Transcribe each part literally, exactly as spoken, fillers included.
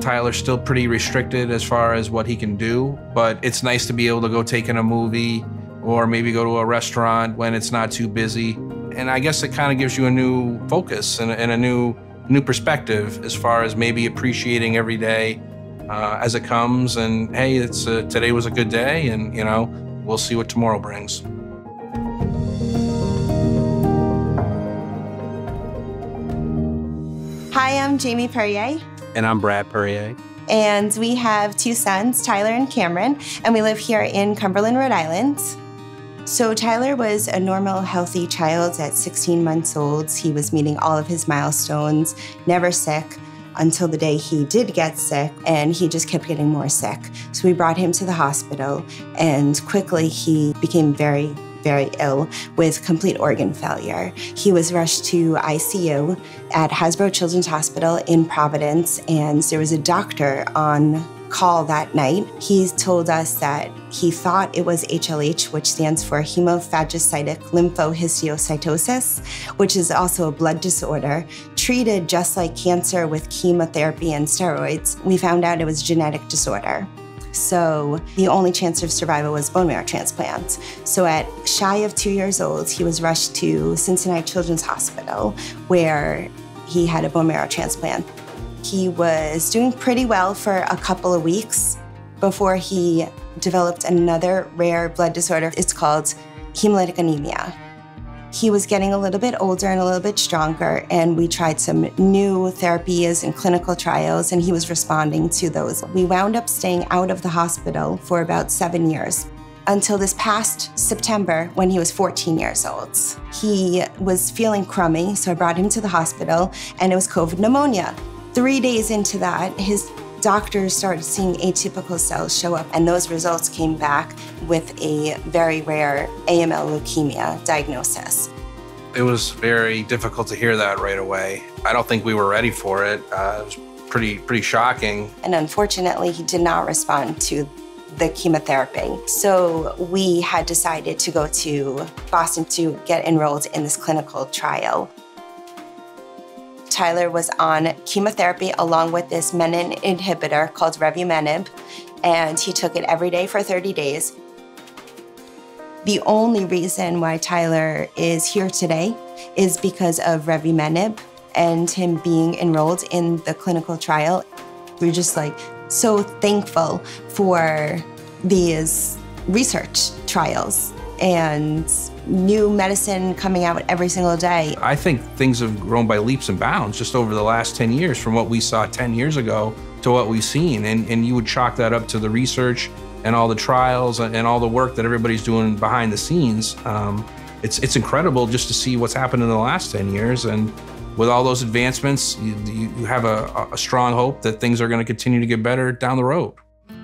Tyler's still pretty restricted as far as what he can do, but it's nice to be able to go take in a movie or maybe go to a restaurant when it's not too busy. And I guess it kind of gives you a new focus and, and a new, new perspective as far as maybe appreciating every day uh, as it comes. And hey, it's a, today was a good day, and you know, we'll see what tomorrow brings. Hi, I'm Jamie Peryea. And I'm Brad Peryea. And we have two sons, Tyler and Cameron, and we live here in Cumberland, Rhode Island. So Tyler was a normal, healthy child at sixteen months old. He was meeting all of his milestones, never sick, until the day he did get sick, and he just kept getting more sick. So we brought him to the hospital, and quickly he became very, very ill with complete organ failure. He was rushed to I C U at Hasbro Children's Hospital in Providence, and there was a doctor on call that night. He told us that he thought it was H L H, which stands for hemophagocytic lymphohistiocytosis, which is also a blood disorder, treated just like cancer with chemotherapy and steroids. We found out it was a genetic disorder. So the only chance of survival was bone marrow transplant. So at shy of two years old, he was rushed to Cincinnati Children's Hospital, where he had a bone marrow transplant. He was doing pretty well for a couple of weeks before he developed another rare blood disorder. It's called hemolytic anemia. He was getting a little bit older and a little bit stronger, and we tried some new therapies and clinical trials, and he was responding to those. We wound up staying out of the hospital for about seven years until this past September when he was fourteen years old. He was feeling crummy, so I brought him to the hospital, and it was COVID pneumonia. Three days into that, his doctors started seeing atypical cells show up, and those results came back with a very rare A M L leukemia diagnosis. It was very difficult to hear that right away. I don't think we were ready for it. Uh, it was pretty, pretty shocking. And unfortunately, he did not respond to the chemotherapy. So we had decided to go to Boston to get enrolled in this clinical trial. Tyler was on chemotherapy along with this menin inhibitor called revumenib, and he took it every day for thirty days. The only reason why Tyler is here today is because of revumenib and him being enrolled in the clinical trial. We're just like so thankful for these research trials and new medicine coming out every single day. I think things have grown by leaps and bounds just over the last ten years, from what we saw ten years ago to what we've seen. And, and you would chalk that up to the research and all the trials and all the work that everybody's doing behind the scenes. Um, it's, it's incredible just to see what's happened in the last ten years. And with all those advancements, you, you have a, a strong hope that things are gonna continue to get better down the road.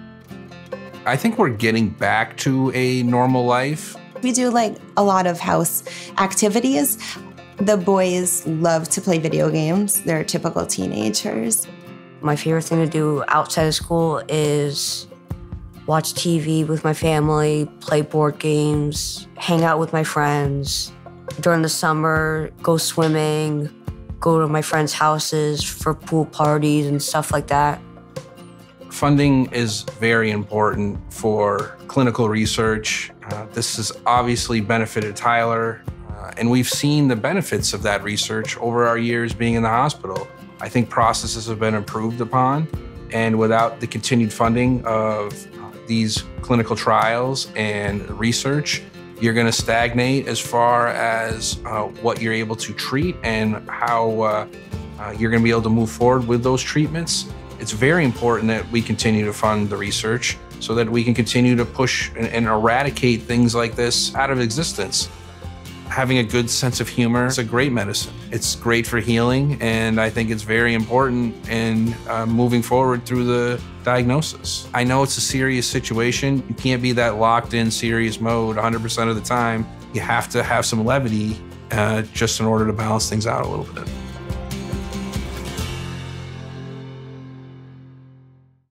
I think we're getting back to a normal life. We do like a lot of house activities. The boys love to play video games. They're typical teenagers. My favorite thing to do outside of school is watch T V with my family, play board games, hang out with my friends. During the summer, go swimming, go to my friends' houses for pool parties and stuff like that. Funding is very important for clinical research. Uh, this has obviously benefited Tyler, uh, and we've seen the benefits of that research over our years being in the hospital. I think processes have been improved upon, and without the continued funding of these clinical trials and research, you're gonna stagnate as far as uh, what you're able to treat and how uh, uh, you're gonna be able to move forward with those treatments. It's very important that we continue to fund the research so that we can continue to push and, and eradicate things like this out of existence. Having a good sense of humor is a great medicine. It's great for healing, and I think it's very important in uh, moving forward through the diagnosis. I know it's a serious situation. You can't be that locked in serious mode one hundred percent of the time. You have to have some levity uh, just in order to balance things out a little bit.